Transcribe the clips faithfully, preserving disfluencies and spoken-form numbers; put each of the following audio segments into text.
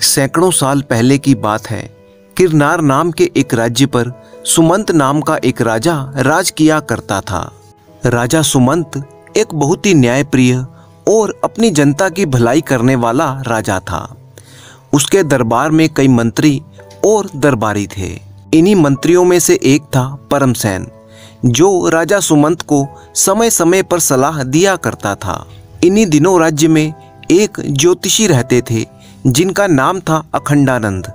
सैकड़ों साल पहले की बात है। किरनार नाम के एक राज्य पर सुमंत नाम का एक राजा राज किया करता था। राजा सुमंत एक बहुत ही न्यायप्रिय और अपनी जनता की भलाई करने वाला राजा था। उसके दरबार में कई मंत्री और दरबारी थे। इन्हीं मंत्रियों में से एक था परमसैन, जो राजा सुमंत को समय समय पर सलाह दिया करता था। इन्हीं दिनों राज्य में एक ज्योतिषी रहते थे जिनका नाम था अखंडानंद।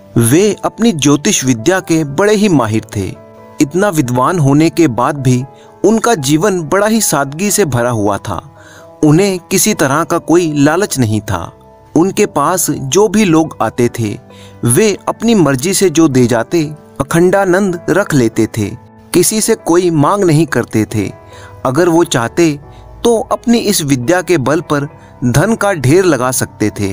वे अपनी ज्योतिष विद्या के बड़े ही माहिर थे। इतना विद्वान होने के बाद भी उनका जीवन बड़ा ही सादगी से भरा हुआ था। उन्हें किसी तरह का कोई लालच नहीं था। उनके पास जो भी लोग आते थे वे अपनी मर्जी से जो दे जाते अखंडानंद रख लेते थे। किसी से कोई मांग नहीं करते थे। अगर वो चाहते तो अपनी इस विद्या के बल पर धन का ढेर लगा सकते थे।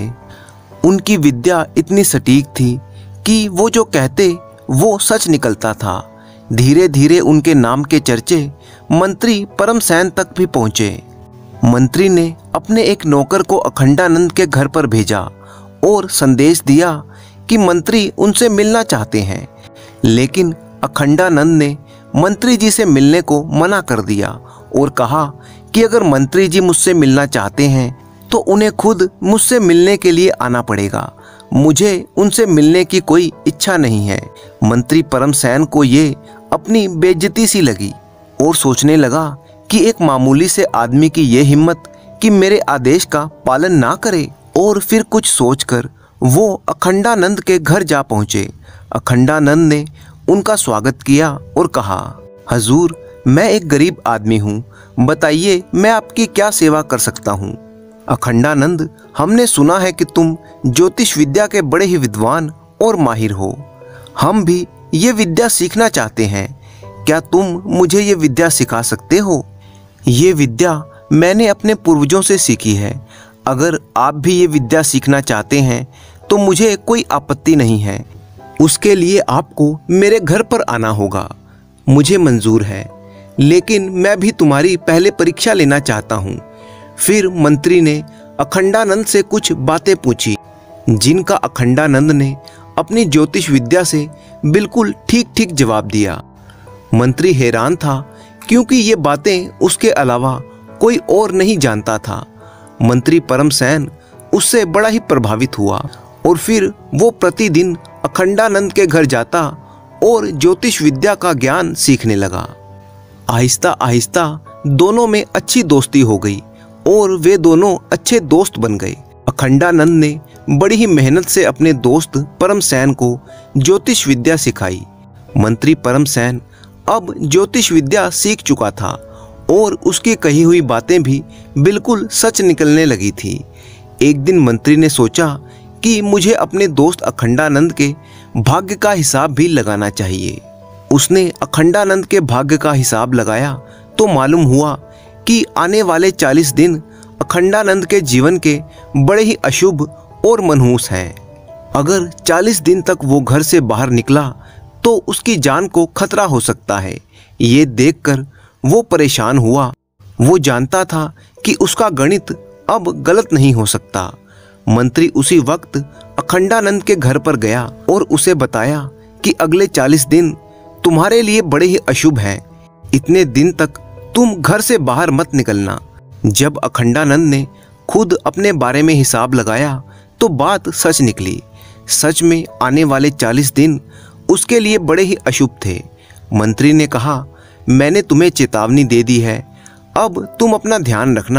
उनकी विद्या इतनी सटीक थी कि वो जो कहते वो सच निकलता था। धीरे धीरे उनके नाम के चर्चे मंत्री परमसैन तक भी पहुँचे। मंत्री ने अपने एक नौकर को अखंडानंद के घर पर भेजा और संदेश दिया कि मंत्री उनसे मिलना चाहते हैं। लेकिन अखंडानंद ने मंत्री जी से मिलने को मना कर दिया और कहा कि अगर मंत्री जी मुझसे मिलना चाहते हैं तो उन्हें खुद मुझसे मिलने के लिए आना पड़ेगा। मुझे उनसे मिलने की कोई इच्छा नहीं है। मंत्री परमसैन को ये अपनी बेइज्जती सी लगी और सोचने लगा कि एक मामूली से आदमी की ये हिम्मत कि मेरे आदेश का पालन ना करे। और फिर कुछ सोचकर वो अखंडानंद के घर जा पहुँचे। अखंडानंद ने उनका स्वागत किया और कहा, हजूर, मैं एक गरीब आदमी हूँ, बताइए मैं आपकी क्या सेवा कर सकता हूँ। अखंडानंद, हमने सुना है कि तुम ज्योतिष विद्या के बड़े ही विद्वान और माहिर हो। हम भी ये विद्या सीखना चाहते हैं। क्या तुम मुझे ये विद्या सिखा सकते हो? ये विद्या मैंने अपने पूर्वजों से सीखी है। अगर आप भी ये विद्या सीखना चाहते हैं तो मुझे कोई आपत्ति नहीं है। उसके लिए आपको मेरे घर पर आना होगा। मुझे मंजूर है, लेकिन मैं भी तुम्हारी पहले परीक्षा लेना चाहता हूँ। फिर मंत्री ने अखंडानंद से कुछ बातें पूछी जिनका अखंडानंद ने अपनी ज्योतिष विद्या से बिल्कुल ठीक ठीक जवाब दिया। मंत्री हैरान था क्योंकि ये बातें उसके अलावा कोई और नहीं जानता था। मंत्री परमसैन उससे बड़ा ही प्रभावित हुआ और फिर वो प्रतिदिन अखंडानंद के घर जाता और ज्योतिष विद्या का ज्ञान सीखने लगा। आहिस्ता आहिस्ता दोनों में अच्छी दोस्ती हो गई और वे दोनों अच्छे दोस्त बन गए। अखंडानंद ने बड़ी ही मेहनत से अपने दोस्त परमसैन को ज्योतिष विद्या सिखाई। मंत्री परमसैन अब ज्योतिष विद्या सीख चुका था और उसकी कही हुई बातें भी बिल्कुल सच निकलने लगी थी। एक दिन मंत्री ने सोचा कि मुझे अपने दोस्त अखंडानंद के भाग्य का हिसाब भी लगाना चाहिए। उसने अखंडानंद के भाग्य का हिसाब लगाया तो मालूम हुआ कि आने वाले चालीस दिन अखंडानंद के जीवन के बड़े ही अशुभ और मनहूस हैं। अगर चालीस दिन तक वो घर से बाहर निकला तो उसकी जान को खतरा हो सकता है। ये देखकर वो परेशान हुआ। वो जानता था कि उसका गणित अब गलत नहीं हो सकता। मंत्री उसी वक्त अखंडानंद के घर पर गया और उसे बताया कि अगले चालीस दिन तुम्हारे लिए बड़े ही अशुभ हैं। इतने दिन तक तुम घर से बाहर मत निकलना। जब अखंडानंद ने खुद अपने बारे में हिसाब लगाया तो बात सच निकली। सच में आने वाले चालीस दिन उसके लिए बड़े ही अशुभ थे। मंत्री ने कहा, मैंने तुम्हें चेतावनी दे दी है, अब तुम अपना ध्यान रखना।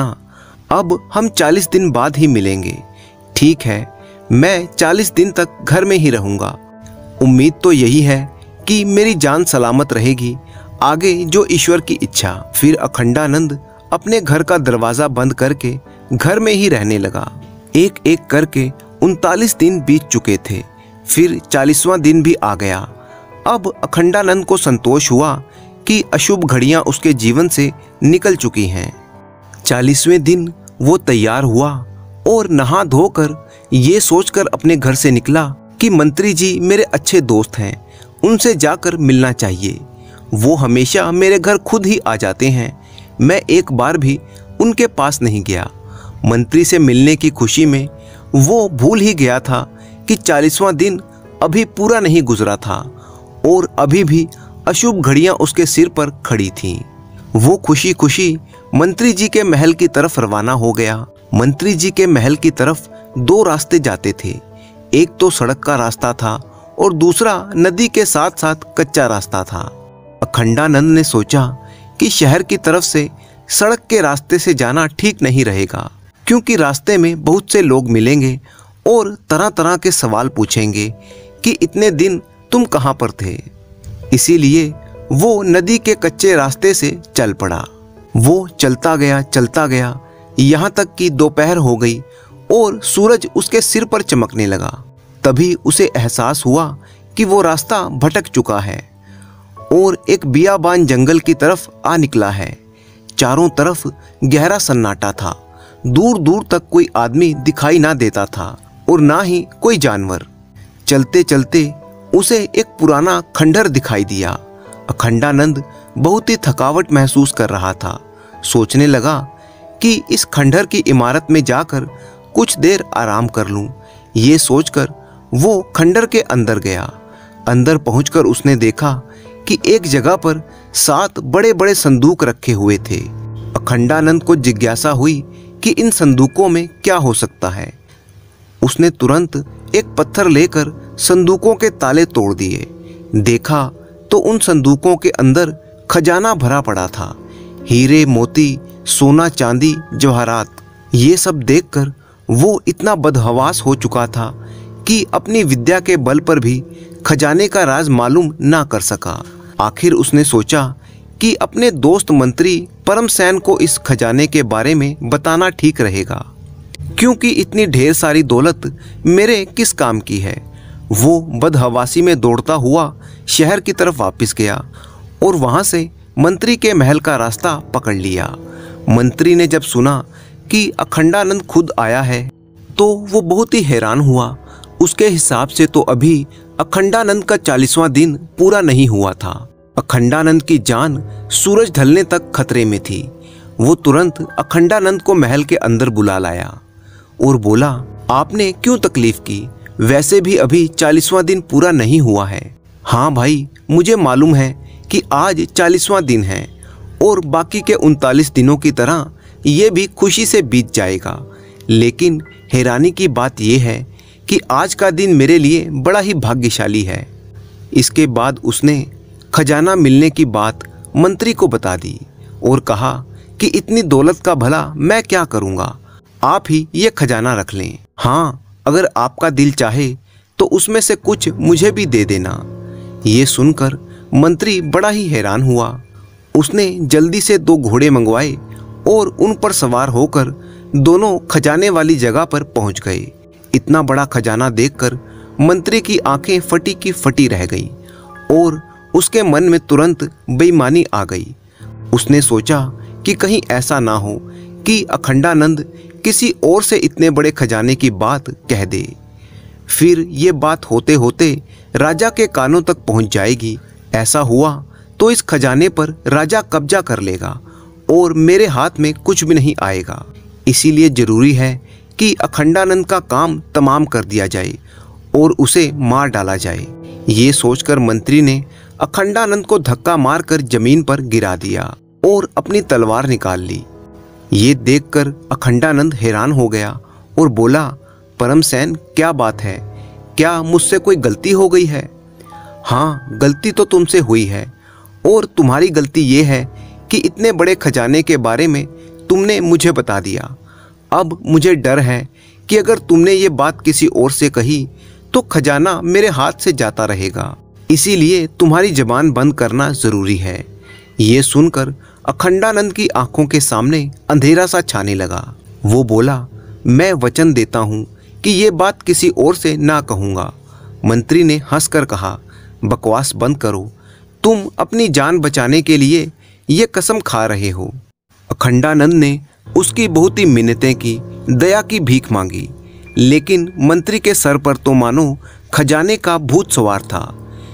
अब हम चालीस दिन बाद ही मिलेंगे। ठीक है, मैं चालीस दिन तक घर में ही रहूँगा। उम्मीद तो यही है कि मेरी जान सलामत रहेगी, आगे जो ईश्वर की इच्छा। फिर अखंडानंद अपने घर का दरवाज़ा बंद करके घर में ही रहने लगा। एक एक करके उनतालीस दिन बीत चुके थे। फिर चालीसवां दिन भी आ गया। अब अखंडानंद को संतोष हुआ कि अशुभ घड़ियां उसके जीवन से निकल चुकी हैं। चालीसवें दिन वो तैयार हुआ और नहा धोकर ये सोचकर अपने घर से निकला कि मंत्री जी मेरे अच्छे दोस्त हैं, उनसे जाकर मिलना चाहिए। वो हमेशा मेरे घर खुद ही आ जाते हैं। मैं एक बार भी उनके पास नहीं गया। मंत्री से मिलने की खुशी में वो भूल ही गया था कि चालीसवां दिन अभी पूरा नहीं गुजरा था और अभी भी अशुभ घड़ियां उसके सिर पर खड़ी थीं। वो खुशी खुशी मंत्री जी के महल की तरफ रवाना हो गया। मंत्री जी के महल की तरफ दो रास्ते जाते थे। एक तो सड़क का रास्ता था और दूसरा नदी के साथ साथ कच्चा रास्ता था। अखंडानंद ने सोचा कि शहर की तरफ से सड़क के रास्ते से जाना ठीक नहीं रहेगा, क्योंकि रास्ते में बहुत से लोग मिलेंगे और तरह तरह के सवाल पूछेंगे कि इतने दिन तुम कहाँ पर थे। इसीलिए वो नदी के कच्चे रास्ते से चल पड़ा। वो चलता गया चलता गया यहाँ तक कि दोपहर हो गई और सूरज उसके सिर पर चमकने लगा। तभी उसे एहसास हुआ कि वो रास्ता भटक चुका है और एक बियाबान जंगल की तरफ आ निकला है। चारों तरफ गहरा सन्नाटा था। दूर दूर तक कोई आदमी दिखाई ना देता था और ना ही कोई जानवर। चलते चलते उसे एक पुराना खंडहर दिखाई दिया। अखंडानंद बहुत ही थकावट महसूस कर रहा था। सोचने लगा कि इस खंडहर की इमारत में जाकर कुछ देर आराम कर लूं। ये सोचकर वो खंडहर के अंदर गया। अंदर पहुंचकर उसने देखा कि एक जगह पर सात बड़े बड़े संदूक रखे हुए थे। अखंडानंद को जिज्ञासा हुई कि इन संदूकों में क्या हो सकता है। उसने तुरंत एक पत्थर लेकर संदूकों के ताले तोड़ दिए। देखा तो उन संदूकों के अंदर खजाना भरा पड़ा था। हीरे मोती, सोना चांदी, जवाहरात। ये सब देखकर वो इतना बदहवास हो चुका था कि अपनी विद्या के बल पर भी खजाने का राज मालूम ना कर सका। आखिर उसने सोचा कि अपने दोस्त मंत्री परमसेन को इस खजाने के बारे में बताना ठीक रहेगा, क्योंकि इतनी ढेर सारी दौलत मेरे किस काम की है। वो बदहवासी में दौड़ता हुआ शहर की तरफ वापस गया और वहां से मंत्री के महल का रास्ता पकड़ लिया। मंत्री ने जब सुना कि अखंडानंद खुद आया है तो वो बहुत ही हैरान हुआ। उसके हिसाब से तो अभी अखंडानंद का चालीसवां दिन पूरा नहीं हुआ था। अखंडानंद की जान सूरज ढलने तक खतरे में थी। वो तुरंत अखंडानंद को महल के अंदर बुला लाया और बोला, आपने क्यों तकलीफ की? वैसे भी अभी चालीसवां दिन पूरा नहीं हुआ है। हाँ भाई, मुझे मालूम है कि आज चालीसवां दिन है और बाकी के उनतालीस दिनों की तरह ये भी खुशी से बीत जाएगा। लेकिन हैरानी की बात यह है कि आज का दिन मेरे लिए बड़ा ही भाग्यशाली है। इसके बाद उसने खजाना मिलने की बात मंत्री को बता दी और कहा कि इतनी दौलत का भला मैं क्या करूँगा, आप ही ये खजाना रख लें। हाँ, अगर आपका दिल चाहे तो उसमें से कुछ मुझे भी दे देना। ये सुनकर मंत्री बड़ा ही हैरान हुआ। उसने जल्दी से दो घोड़े मंगवाए और उन पर सवार होकर दोनों खजाने वाली जगह पर पहुंच गए। इतना बड़ा खजाना देखकर मंत्री की आंखें फटी की फटी रह गई और उसके मन में तुरंत बेईमानी आ गई। उसने सोचा कि कहीं ऐसा ना हो कि अखंडानंद किसी और से इतने बड़े खजाने की बात कह दे। फिर ये बात होते होते राजा के कानों तक पहुंच जाएगी। ऐसा हुआ तो इस खजाने पर राजा कब्जा कर लेगा और मेरे हाथ में कुछ भी नहीं आएगा। इसीलिए जरूरी है कि अखंडानंद का काम तमाम कर दिया जाए और उसे मार डाला जाए। ये सोचकर मंत्री ने अखंडानंद को धक्का मारकर जमीन पर गिरा दिया और अपनी तलवार निकाल ली। ये देखकर अखंडानंद हैरान हो गया और बोला, परमसेन, क्या बात है? क्या मुझसे कोई गलती हो गई है? हाँ, गलती तो तुमसे हुई है और तुम्हारी गलती ये है कि इतने बड़े खजाने के बारे में तुमने मुझे बता दिया। अब मुझे डर है कि अगर तुमने ये बात किसी और से कही तो खजाना मेरे हाथ से जाता रहेगा। इसीलिए तुम्हारी जबान बंद करना जरूरी है। ये सुनकर अखंडानंद की आंखों के सामने अंधेरा सा छाने लगा। वो बोला, मैं वचन देता हूँ कि ये बात किसी और से ना कहूँगा। मंत्री ने हंसकर कहा, बकवास बंद करो, तुम अपनी जान बचाने के लिए ये कसम खा रहे हो। अखंडानंद ने उसकी बहुत ही मिन्नतें की, दया की भीख मांगी, लेकिन मंत्री के सर पर तो मानो खजाने का भूत सवार था।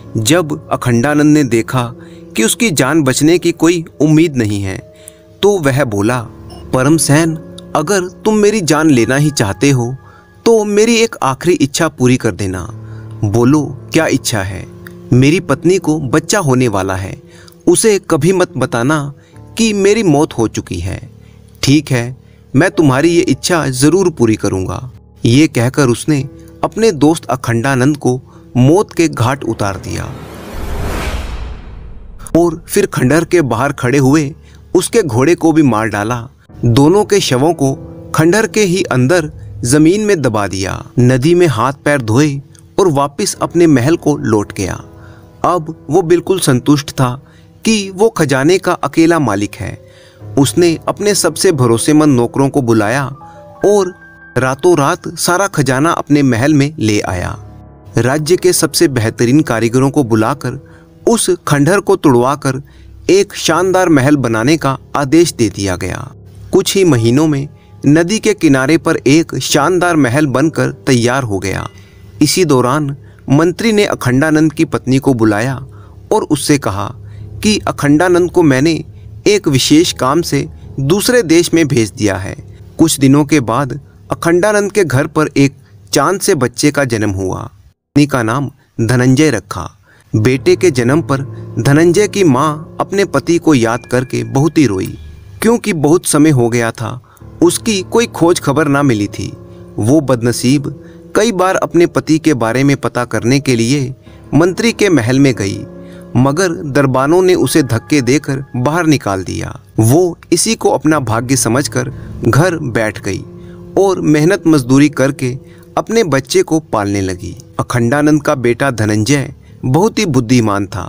जब अखंडानंद ने देखा कि उसकी जान बचने की कोई उम्मीद नहीं है तो वह बोला, परमसेन, अगर तुम मेरी जान लेना ही चाहते हो तो मेरी एक आखिरी इच्छा पूरी कर देना। बोलो क्या इच्छा है? मेरी पत्नी को बच्चा होने वाला है, उसे कभी मत बताना कि मेरी मौत हो चुकी है। ठीक है, मैं तुम्हारी ये इच्छा जरूर पूरी करूंगा। ये कहकर उसने अपने दोस्त अखंडानंद को मौत के घाट उतार दिया और फिर खंडहर के बाहर खड़े हुए उसके घोड़े को भी मार डाला। दोनों के शवों को खंडहर के ही अंदर जमीन में दबा दिया। नदी में हाथ पैर धोए और वापस अपने महल को लौट गया। अब वो बिल्कुल संतुष्ट था कि वो खजाने का अकेला मालिक है। उसने अपने सबसे भरोसेमंद नौकरों को बुलाया और रातों रात सारा खजाना अपने महल में ले आया। राज्य के सबसे बेहतरीन कारीगरों को बुलाकर उस खंडहर को तुड़वाकर एक शानदार महल बनाने का आदेश दे दिया गया। कुछ ही महीनों में नदी के किनारे पर एक शानदार महल बनकर तैयार हो गया। इसी दौरान मंत्री ने अखंडानंद की पत्नी को बुलाया और उससे कहा कि अखंडानंद को मैंने एक विशेष काम से दूसरे देश में भेज दिया है। कुछ दिनों के बाद अखंडानंद के घर पर एक चांद से बच्चे का जन्म हुआ। पत्नी का नाम धनंजय रखा। बेटे के जन्म पर धनंजय की माँ अपने पति को याद करके बहुत ही रोई, क्योंकि बहुत समय हो गया था उसकी कोई खोज खबर ना मिली थी। वो बदनसीब कई बार अपने पति के बारे में पता करने के लिए मंत्री के महल में गई, मगर दरबानों ने उसे धक्के देकर बाहर निकाल दिया। वो इसी को अपना भाग्य समझकर घर बैठ गई और मेहनत मजदूरी करके अपने बच्चे को पालने लगी। अखंडानंद का बेटा धनंजय बहुत ही बुद्धिमान था।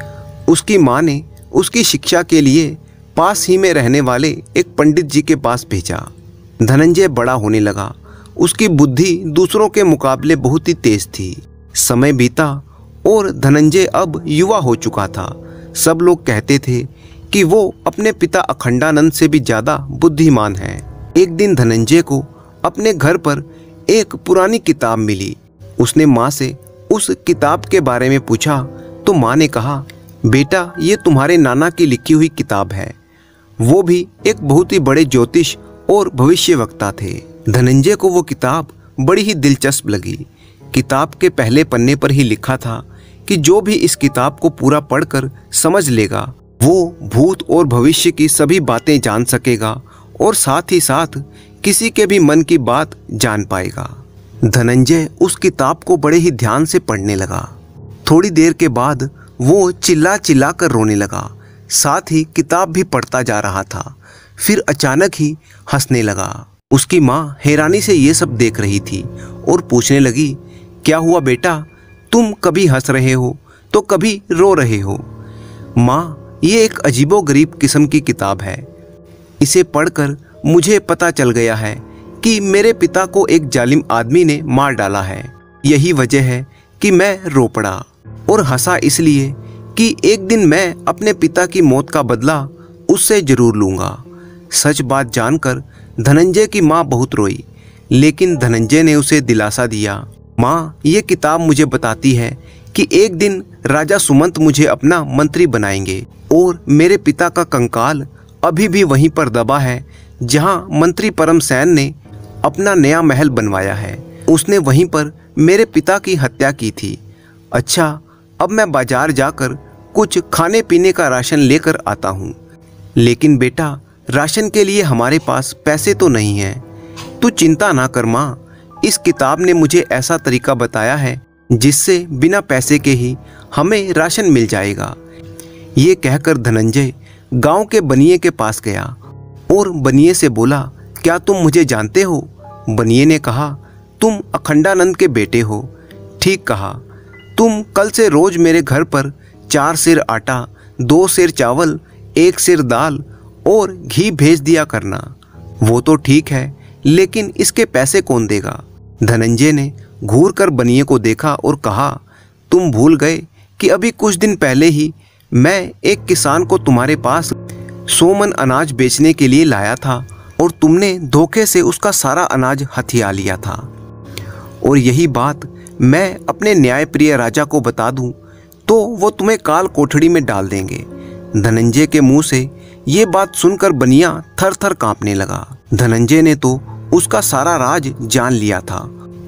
उसकी माँ ने उसकी शिक्षा के लिए पास ही में रहने वाले एक पंडित जी के पास भेजा। धनंजय बड़ा होने लगा। उसकी बुद्धि दूसरों के मुकाबले बहुत ही तेज थी। समय बीता और धनंजय अब युवा हो चुका था। सब लोग कहते थे कि वो अपने पिता अखंडानंद से भी ज्यादा बुद्धिमान है। एक दिन धनंजय को अपने घर पर एक पुरानी किताब मिली। उसने माँ से उस किताब के बारे में पूछा तो माँ ने कहा, बेटा ये तुम्हारे नाना की लिखी हुई किताब है। वो भी एक बहुत ही बड़े ज्योतिष और भविष्यवक्ता थे। धनंजय को वो किताब बड़ी ही दिलचस्प लगी। किताब के पहले पन्ने पर ही लिखा था कि जो भी इस किताब को पूरा पढ़कर समझ लेगा वो भूत और भविष्य की सभी बातें जान सकेगा और साथ ही साथ किसी के भी मन की बात जान पाएगा। धनंजय उस किताब को बड़े ही ध्यान से पढ़ने लगा। थोड़ी देर के बाद वो चिल्ला चिल्ला कर रोने लगा, साथ ही किताब भी पढ़ता जा रहा था। फिर अचानक ही हंसने लगा। उसकी माँ हैरानी से ये सब देख रही थी और पूछने लगी, क्या हुआ बेटा, तुम कभी हंस रहे हो तो कभी रो रहे हो। माँ, ये एक अजीबोगरीब किस्म की किताब है। इसे पढ़कर मुझे पता चल गया है कि मेरे पिता को एक जालिम आदमी ने मार डाला है। यही वजह है कि मैं रो पड़ा और हंसा इसलिए कि एक दिन मैं अपने पिता की मौत का बदला उससे जरूर लूंगा। सच बात जानकर धनंजय की माँ बहुत रोई, लेकिन धनंजय ने उसे दिलासा दिया, माँ ये किताब मुझे बताती है कि एक दिन राजा सुमंत मुझे अपना मंत्री बनाएंगे और मेरे पिता का कंकाल अभी भी वहीं पर दबा है जहां मंत्री परमसेन ने अपना नया महल बनवाया है। उसने वहीं पर मेरे पिता की हत्या की थी। अच्छा, अब मैं बाजार जाकर कुछ खाने पीने का राशन लेकर आता हूँ। लेकिन बेटा, राशन के लिए हमारे पास पैसे तो नहीं हैं। तू चिंता ना कर माँ, इस किताब ने मुझे ऐसा तरीका बताया है जिससे बिना पैसे के ही हमें राशन मिल जाएगा। ये कहकर धनंजय गांव के बनिए के पास गया और बनिए से बोला, क्या तुम मुझे जानते हो? बनिए ने कहा, तुम अखंडानंद के बेटे हो। ठीक कहा, तुम कल से रोज मेरे घर पर चार सेर आटा, दो सेर चावल, एक सेर दाल और घी भेज दिया करना। वो तो ठीक है, लेकिन इसके पैसे कौन देगा? धनंजय ने घूर कर बनिए को देखा और कहा, तुम भूल गए कि अभी कुछ दिन पहले ही मैं एक किसान को तुम्हारे पास सौ मन अनाज बेचने के लिए लाया था और तुमने धोखे से उसका सारा अनाज हथिया लिया था। और यही बात मैं अपने न्यायप्रिय राजा को बता दूं तो वो तुम्हें काल कोठड़ी में डाल देंगे। धनंजय के मुंह से ये बात सुनकर बनिया थर थर कांपने लगा। धनंजय ने तो उसका सारा राज जान लिया था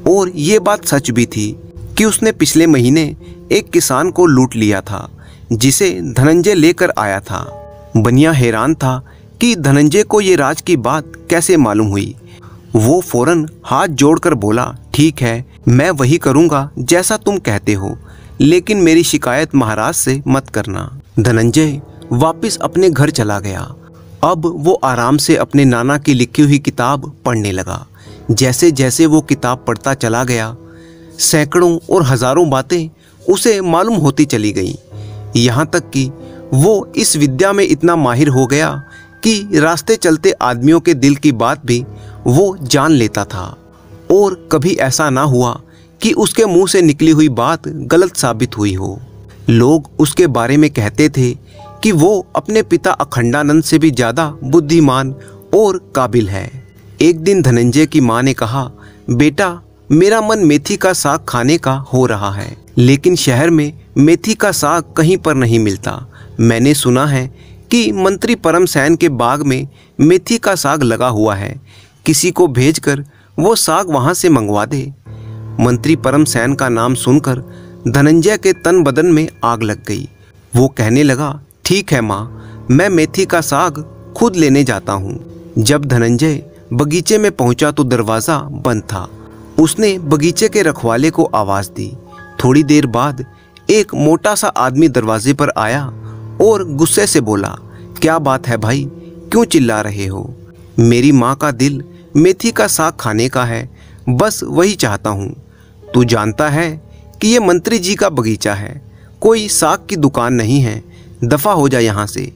और ये बात सच भी थी कि उसने पिछले महीने एक किसान को लूट लिया था जिसे धनंजय लेकर आया था। बनिया हैरान था कि धनंजय को ये राज की बात कैसे मालूम हुई। वो फौरन हाथ जोड़कर बोला, ठीक है, मैं वही करूँगा जैसा तुम कहते हो, लेकिन मेरी शिकायत महाराज से मत करना। धनंजय वापस अपने घर चला गया। अब वो आराम से अपने नाना की लिखी हुई किताब पढ़ने लगा। जैसे जैसे वो किताब पढ़ता चला गया, सैकड़ों और हजारों बातें उसे मालूम होती चली गईं। यहाँ तक कि वो इस विद्या में इतना माहिर हो गया कि रास्ते चलते आदमियों के दिल की बात भी वो जान लेता था। और कभी ऐसा ना हुआ कि उसके मुंह से निकली हुई बात गलत साबित हुई हो। लोग उसके बारे में कहते थे कि वो अपने पिता अखंडानंद से भी ज़्यादा बुद्धिमान और काबिल है। एक दिन धनंजय की माँ ने कहा, बेटा, मेरा मन मेथी का साग खाने का हो रहा है, लेकिन शहर में मेथी का साग कहीं पर नहीं मिलता। मैंने सुना है कि मंत्री परमसैन के बाग में मेथी का साग लगा हुआ है, किसी को भेजकर वो साग वहाँ से मंगवा दे। मंत्री परमसैन का नाम सुनकर धनंजय के तन बदन में आग लग गई। वो कहने लगा, ठीक है माँ, मैं मेथी का साग खुद लेने जाता हूँ। जब धनंजय बगीचे में पहुंचा तो दरवाज़ा बंद था। उसने बगीचे के रखवाले को आवाज़ दी। थोड़ी देर बाद एक मोटा सा आदमी दरवाजे पर आया और गुस्से से बोला, क्या बात है भाई, क्यों चिल्ला रहे हो? मेरी माँ का दिल मेथी का साग खाने का है, बस वही चाहता हूँ। तू जानता है कि ये मंत्री जी का बगीचा है, कोई साग की दुकान नहीं है, दफ़ा हो जा यहाँ से।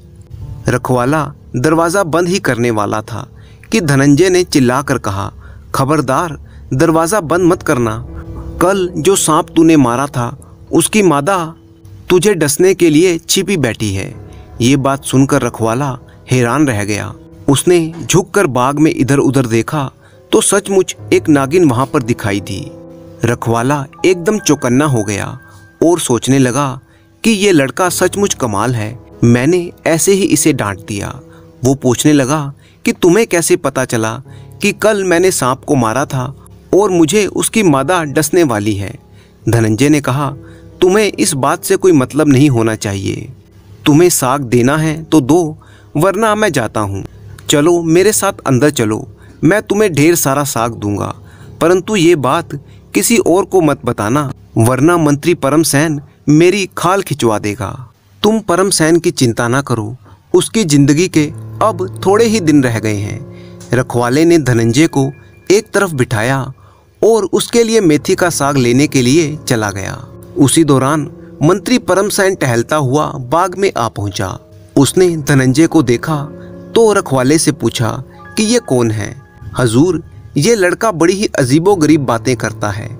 रखवाला दरवाज़ा बंद ही करने वाला था कि धनंजय ने चिल्लाकर कहा, खबरदार, दरवाज़ा बंद मत करना। कल जो सांप तूने मारा था उसकी मादा तुझे डसने के लिए छिपी बैठी है। ये बात सुनकर रखवाला हैरान रह गया। उसने झुककर बाग में इधर उधर देखा तो सचमुच एक नागिन वहाँ पर दिखाई दी। रखवाला एकदम चौकन्ना हो गया और सोचने लगा कि ये लड़का सचमुच कमाल है, मैंने ऐसे ही इसे डांट दिया। वो पूछने लगा कि तुम्हें कैसे पता चला कि कल मैंने सांप को मारा था और मुझे उसकी मादा डसने वाली है? धनंजय ने कहा, तुम्हें इस बात से कोई मतलब नहीं होना चाहिए। तुम्हें साग देना है तो दो, वरना मैं जाता हूँ। चलो मेरे साथ अंदर चलो, मैं तुम्हें ढेर सारा साग दूंगा, परंतु ये बात किसी और को मत बताना, वरना मंत्री परमसैन मेरी खाल खिंचवा देगा। तुम परमसैन की चिंता ना करो, उसकी जिंदगी के अब थोड़े ही दिन रह गए हैं। रखवाले ने धनंजय को एक तरफ बिठाया और उसके लिए मेथी का साग लेने के लिए चला गया। उसी दौरान मंत्री परमसैन टहलता हुआ बाग में आ पहुंचा। उसने धनंजय को देखा तो रखवाले से पूछा कि ये कौन है? हजूर, ये लड़का बड़ी ही अजीबोगरीब बातें करता है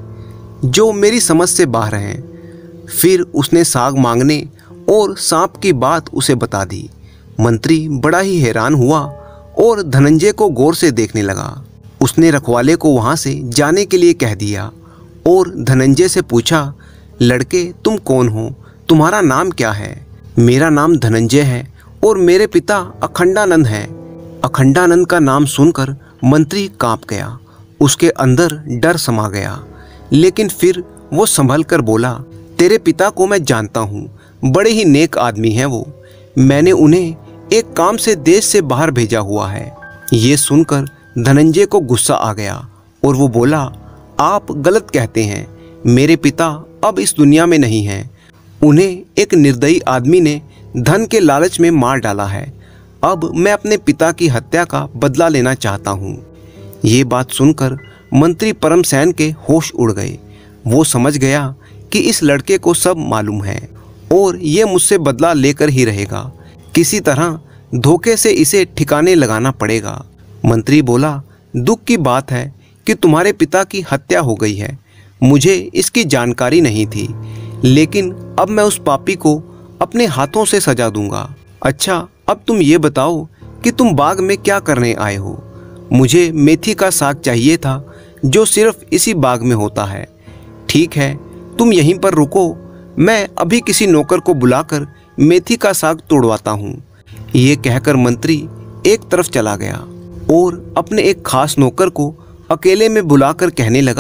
जो मेरी समझ से बाहर हैं। फिर उसने साग मांगने और सांप की बात उसे बता दी। मंत्री बड़ा ही हैरान हुआ और धनंजय को गौर से देखने लगा। उसने रखवाले को वहां से जाने के लिए कह दिया और धनंजय से पूछा, लड़के, तुम कौन हो? तुम्हारा नाम क्या है? मेरा नाम धनंजय है और मेरे पिता अखंडानंद हैं। अखंडानंद का नाम सुनकर मंत्री कांप गया। उसके अंदर डर समा गया, लेकिन फिर वो संभल कर बोला, तेरे पिता को मैं जानता हूँ, बड़े ही नेक आदमी हैं वो। मैंने उन्हें एक काम से देश से बाहर भेजा हुआ है। ये सुनकर धनंजय को गुस्सा आ गया और वो बोला, आप गलत कहते हैं, मेरे पिता अब इस दुनिया में नहीं हैं। उन्हें एक निर्दयी आदमी ने धन के लालच में मार डाला है। अब मैं अपने पिता की हत्या का बदला लेना चाहता हूँ। ये बात सुनकर मंत्री परमसैन के होश उड़ गए। वो समझ गया कि इस लड़के को सब मालूम है और ये मुझसे बदला लेकर ही रहेगा। किसी तरह धोखे से इसे ठिकाने लगाना पड़ेगा। मंत्री बोला, दुख की बात है कि तुम्हारे पिता की हत्या हो गई है। मुझे इसकी जानकारी नहीं थी, लेकिन अब मैं उस पापी को अपने हाथों से सजा दूंगा। अच्छा, अब तुम ये बताओ कि तुम बाग में क्या करने आए हो? मुझे मेथी का साग चाहिए था जो सिर्फ इसी बाग में होता है। ठीक है, तुम यहीं पर रुको, मैं अभी किसी नौकर को बुलाकर मेथी का साग तोड़वाता हूँ। ये कहकर मंत्री एक तरफ चला गया और अपने एक खास नौकर को अकेले में बुलाकर कहने लगा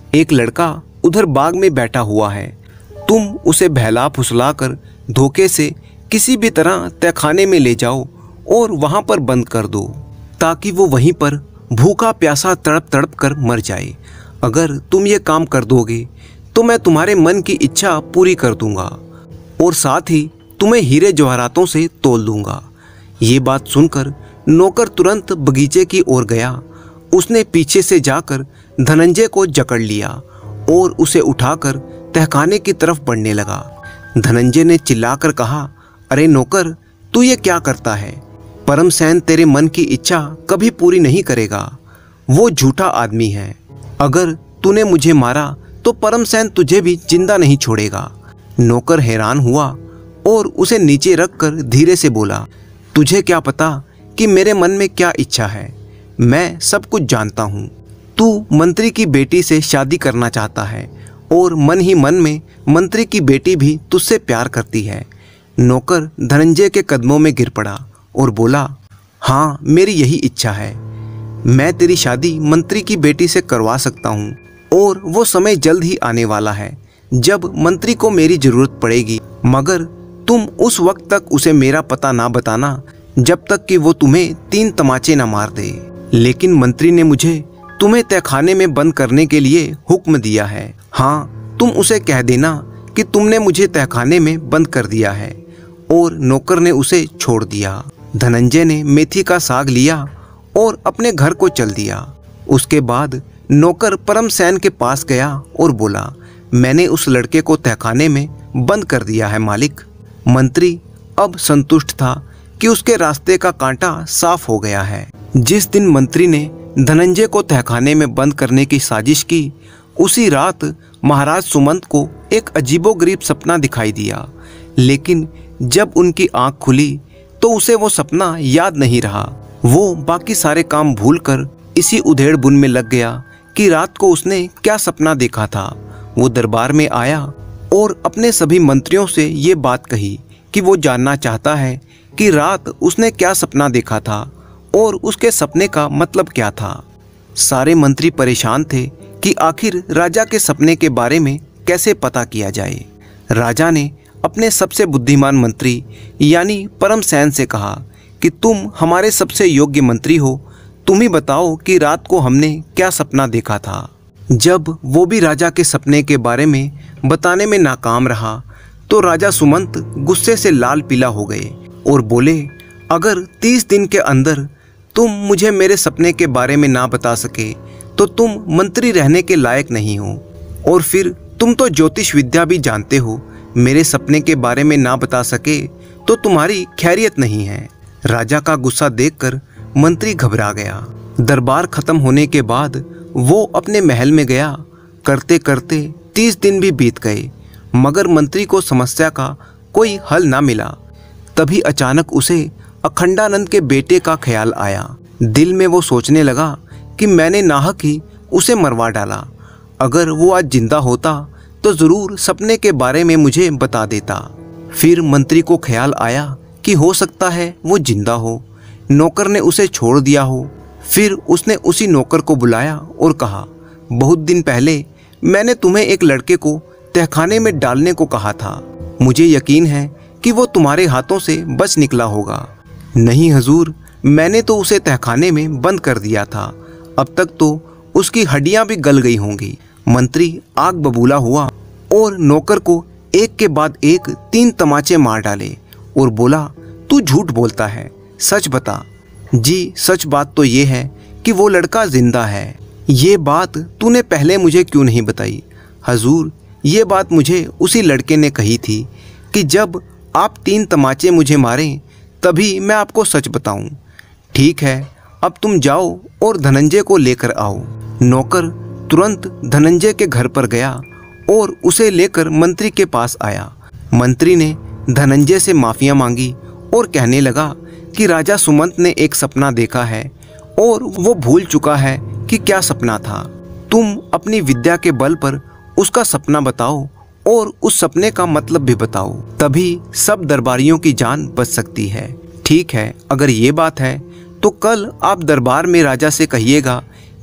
एक लड़का उधर बाग में बैठा हुआ है। तुम उसे बहला फुसला कर धोखे से किसी भी तरह तहखाने में ले जाओ और वहां पर बंद कर दो, ताकि वो वहीं पर भूखा प्यासा तड़प तड़प कर मर जाए। अगर तुम ये काम कर दोगे तो मैं तुम्हारे मन की इच्छा पूरी कर दूंगा और साथ ही तुम्हें हीरे जवाहरातों से तोल दूंगा। ये बात सुनकर नौकर तुरंत बगीचे की ओर गया। उसने पीछे से जाकर धनंजय को जकड़ लिया और उसे उठाकर तहखाने की तरफ बढ़ने लगा। धनंजय ने चिल्लाकर कहा, अरे नौकर, तू ये क्या करता है? परमसेन तेरे मन की इच्छा कभी पूरी नहीं करेगा। वो झूठा आदमी है। अगर तूने मुझे मारा तो परमसेन तुझे भी जिंदा नहीं छोड़ेगा। नौकर हैरान हुआ और उसे नीचे रखकर धीरे से बोला, तुझे क्या पता कि मेरे मन में क्या इच्छा है? मैं सब कुछ जानता हूँ। तू मंत्री की बेटी से शादी करना चाहता है और मन ही मन में मंत्री की बेटी भी तुझसे प्यार करती है। नौकर धनंजय के कदमों में गिर पड़ा और बोला, हाँ, मेरी यही इच्छा है। मैं तेरी शादी मंत्री की बेटी से करवा सकता हूँ और वो समय जल्द ही आने वाला है जब मंत्री को मेरी जरूरत पड़ेगी, मगर तुम उस वक्त तक उसे मेरा पता ना बताना जब तक कि वो तुम्हें तीन तमाचे ना मार दे। लेकिन मंत्री ने मुझे तुम्हें तहखाने में बंद करने के लिए हुक्म दिया है। हाँ, तुम उसे कह देना कि तुमने मुझे तहखाने में बंद कर दिया है। और नौकर ने उसे छोड़ दिया। धनंजय ने मेथी का साग लिया और अपने घर को चल दिया। उसके बाद नौकर परमसेन के पास गया और बोला, मैंने उस लड़के को तहखाने में बंद कर दिया है मालिक। मंत्री अब संतुष्ट था कि उसके रास्ते का कांटा साफ हो गया है। जिस दिन मंत्री ने धनंजय को तहखाने में बंद करने की साजिश की, उसी रात महाराज सुमंत को एक अजीबोगरीब सपना दिखाई दिया। लेकिन जब उनकी आंख खुली तो उसे वो सपना याद नहीं रहा। वो बाकी सारे काम भूलकर इसी उधेड़ बुन में लग गया कि रात को उसने क्या सपना देखा था। वो दरबार में आया और अपने सभी मंत्रियों से ये बात कही कि वो जानना चाहता है कि रात उसने क्या सपना देखा था और उसके सपने का मतलब क्या था। सारे मंत्री परेशान थे कि आखिर राजा के सपने के बारे में कैसे पता किया जाए। राजा ने अपने सबसे बुद्धिमान मंत्री यानी परमसेन से कहा कि तुम हमारे सबसे योग्य मंत्री हो, तुम ही बताओ कि रात को हमने क्या सपना देखा था। जब वो भी राजा के सपने के बारे में बताने में नाकाम रहा तो राजा सुमंत गुस्से से लाल पीला हो गए और बोले, अगर तीस दिन के अंदर तुम मुझे मेरे सपने के बारे में ना बता सके तो तुम मंत्री रहने के लायक नहीं हो, और फिर तुम तो ज्योतिष विद्या भी जानते हो, मेरे सपने के बारे में ना बता सके तो तुम्हारी खैरियत नहीं है। राजा का गुस्सा देखकर मंत्री घबरा गया। दरबार खत्म होने के बाद वो अपने महल में गया। करते करते तीस दिन भी बीत गए, मगर मंत्री को समस्या का कोई हल ना मिला। तभी अचानक उसे अखंडानंद के बेटे का ख्याल आया। दिल में वो सोचने लगा कि मैंने नाहक ही उसे मरवा डाला। अगर वो आज जिंदा होता तो जरूर सपने के बारे में मुझे बता देता। फिर मंत्री को ख्याल आया कि हो सकता है वो जिंदा हो, नौकर ने उसे छोड़ दिया हो। फिर उसने उसी नौकर को बुलाया और कहा, बहुत दिन पहले मैंने तुम्हें एक लड़के को तहखाने में डालने को कहा था। मुझे यकीन है कि वो तुम्हारे हाथों से बच निकला होगा। नहीं हजूर, मैंने तो उसे तहखाने में बंद कर दिया था। अब तक तो उसकी हड्डियां भी गल गई होंगी। मंत्री आग बबूला हुआ और नौकर को एक के बाद एक तीन तमाचे मार डाले और बोला, तू झूठ बोलता है, सच बता। जी, सच बात तो ये है कि वो लड़का जिंदा है। ये बात तूने पहले मुझे क्यों नहीं बताई? हजूर, ये बात मुझे उसी लड़के ने कही थी कि जब आप तीन तमाचे मुझे मारें तभी मैं आपको सच बताऊं। ठीक है, अब तुम जाओ और धनंजय को लेकर आओ। नौकर तुरंत धनंजय के घर पर गया और उसे लेकर मंत्री के पास आया। मंत्री ने धनंजय से माफिया मांगी और कहने लगा कि राजा सुमंत ने एक सपना देखा है और वो भूल चुका है कि क्या सपना था। तुम अपनी विद्या के बल पर उसका सपना बताओ और उस सपने का मतलब भी बताओ, तभी सब दरबारियों की जान बच सकती है। ठीक है, अगर ये बात है तो कल आप दरबार में राजा से कहिएगा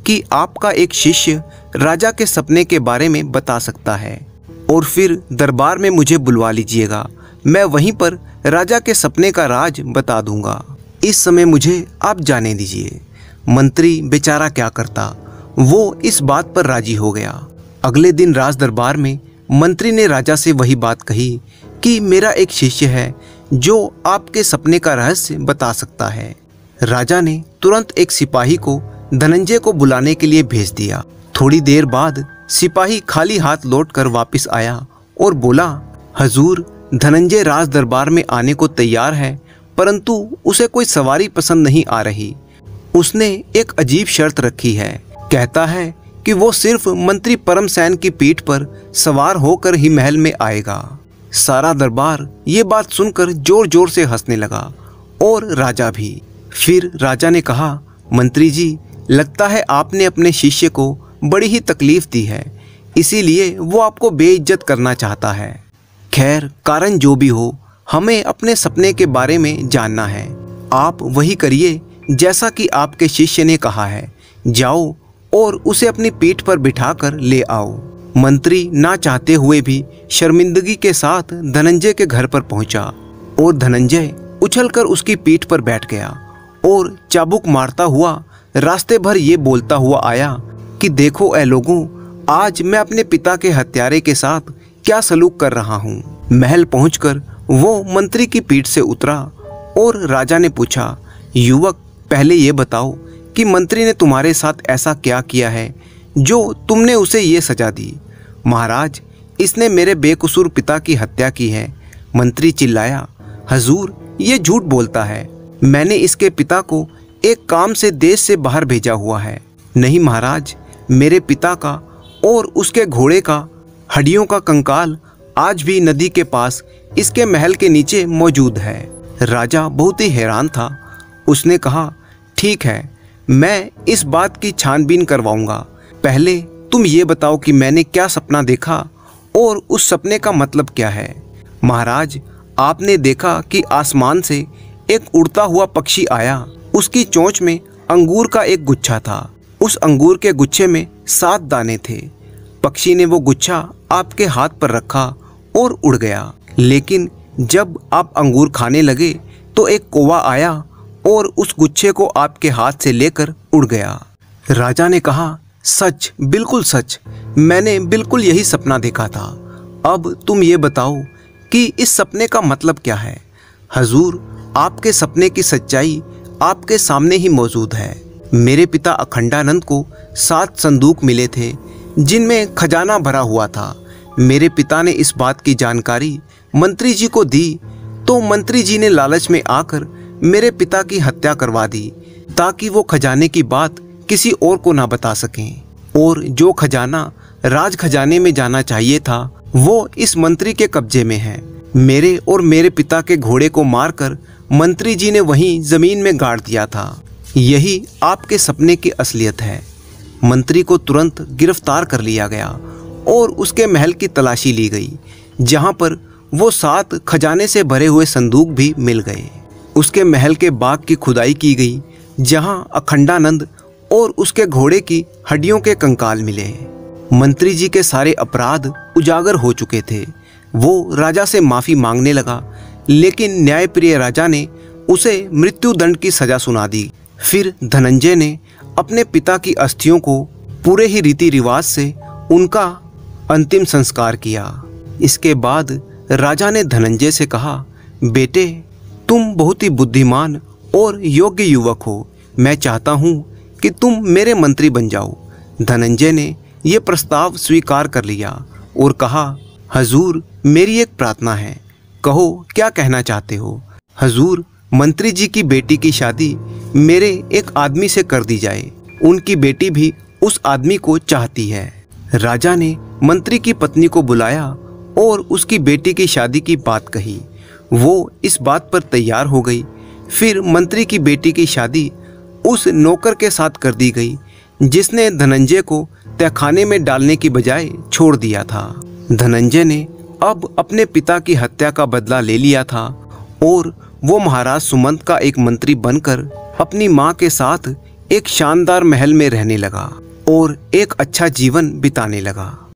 कि आपका एक शिष्य राजा के सपने के बारे में बता सकता है और फिर दरबार में मुझे बुलवा लीजिएगा। मैं वहीं पर राजा के सपने का राज बता दूंगा। इस समय मुझे आप जाने दीजिए। मंत्री बेचारा क्या करता, वो इस बात पर राजी हो गया। अगले दिन राज दरबार में मंत्री ने राजा से वही बात कही कि मेरा एक शिष्य है जो आपके सपने का रहस्य बता सकता है। राजा ने तुरंत एक सिपाही को धनंजय को बुलाने के लिए भेज दिया। थोड़ी देर बाद सिपाही खाली हाथ लौटकर वापस आया और बोला, हजूर, धनंजय राज दरबार में आने को तैयार है, परंतु उसे कोई सवारी पसंद नहीं आ रही। उसने एक अजीब शर्त रखी है। कहता है कि वो सिर्फ मंत्री परमसेन की पीठ पर सवार होकर ही महल में आएगा। सारा दरबार ये बात सुनकर जोर जोर से हंसने लगा और राजा भी। फिर राजा ने कहा, मंत्री जी, लगता है आपने अपने शिष्य को बड़ी ही तकलीफ दी है, इसीलिए वो आपको बेइज्जत करना चाहता है। खैर, कारण जो भी हो, हमें अपने सपने के बारे में जानना है। आप वही करिए जैसा कि आपके शिष्य ने कहा है। जाओ और उसे अपनी पीठ पर बिठाकर ले आओ। मंत्री ना चाहते हुए भी शर्मिंदगी के साथ धनंजय के घर पर पहुंचा और धनंजय उछलकर उसकी पीठ पर बैठ गया और चाबुक मारता हुआ रास्ते भर ये बोलता हुआ आया कि देखो ए लोगों, आज मैं अपने पिता के हत्यारे के साथ क्या सलूक कर रहा हूँ। महल पहुंचकर वो मंत्री की पीठ से उतरा और राजा ने पूछा, युवक, पहले ये बताओ कि मंत्री ने तुम्हारे साथ ऐसा क्या किया है जो तुमने उसे ये सजा दी। महाराज, इसने मेरे बेकसूर पिता की हत्या की है। मंत्री चिल्लाया, हजूर, ये झूठ बोलता है। मैंने इसके पिता को एक काम से देश से बाहर भेजा हुआ है। नहीं महाराज, मेरे पिता का और उसके घोड़े का हड्डियों का कंकाल आज भी नदी के पास इसके महल के नीचे मौजूद है। राजा बहुत ही हैरान था। उसने कहा, ठीक है, मैं इस बात की छानबीन करवाऊंगा। पहले तुम ये बताओ कि मैंने क्या सपना देखा और उस सपने का मतलब क्या है। महाराज, आपने देखा कि आसमान से एक उड़ता हुआ पक्षी आया। उसकी चोंच में अंगूर का एक गुच्छा था। उस अंगूर के गुच्छे में सात दाने थे। पक्षी ने वो गुच्छा आपके हाथ पर रखा और उड़ गया। लेकिन जब आप अंगूर खाने लगे तो एक कौवा आया और उस गुच्छे को आपके हाथ से लेकर उड़ गया। राजा ने कहा, सच, बिल्कुल सच, मैंने बिल्कुल यही सपना देखा था। अब तुम ये बताओ कि इस सपने का मतलब क्या है। हजूर, आपके सपने की सच्चाई आपके सामने ही मौजूद है। मेरे पिता अखंडानंद को सात संदूक मिले थे जिनमें खजाना भरा हुआ था। मेरे पिता ने इस बात की जानकारी मंत्री जी को दी तो मंत्री जी ने लालच में आकर मेरे पिता की हत्या करवा दी ताकि वो खजाने की बात किसी और को ना बता सकें। और जो खजाना राज खजाने में जाना चाहिए था वो इस मंत्री के कब्जे में है। मेरे और मेरे पिता के घोड़े को मारकर मंत्री जी ने वहीं जमीन में गाड़ दिया था। यही आपके सपने की असलियत है। मंत्री को तुरंत गिरफ्तार कर लिया गया और उसके महल की तलाशी ली गई, जहां पर वो सात खजाने से भरे हुए संदूक भी मिल गए। उसके महल के बाग की खुदाई की गई, जहां अखंडानंद और उसके घोड़े की हड्डियों के कंकाल मिले। मंत्री जी के सारे अपराध उजागर हो चुके थे। वो राजा से माफ़ी मांगने लगा, लेकिन न्यायप्रिय राजा ने उसे मृत्युदंड की सजा सुना दी। फिर धनंजय ने अपने पिता की अस्थियों को पूरे ही रीति रिवाज से उनका अंतिम संस्कार किया। इसके बाद राजा ने धनंजय से कहा, बेटे, तुम बहुत ही बुद्धिमान और योग्य युवक हो। मैं चाहता हूँ कि तुम मेरे मंत्री बन जाओ। धनंजय ने यह प्रस्ताव स्वीकार कर लिया और कहा, हजूर, मेरी एक प्रार्थना है। कहो, क्या कहना चाहते हो। हजूर, मंत्री जी की बेटी की शादी मेरे एक आदमी से कर दी जाए। उनकी बेटी भी उस आदमी को चाहती है। राजा ने मंत्री की पत्नी को बुलाया और उसकी बेटी की शादी की बात कही। वो इस बात पर तैयार हो गई। फिर मंत्री की बेटी की शादी उस नौकर के साथ कर दी गई जिसने धनंजय को तहखाने में डालने की बजाय छोड़ दिया था। धनंजय ने अब अपने पिता की हत्या का बदला ले लिया था और वो महाराज सुमंत का एक मंत्री बनकर अपनी माँ के साथ एक शानदार महल में रहने लगा और एक अच्छा जीवन बिताने लगा।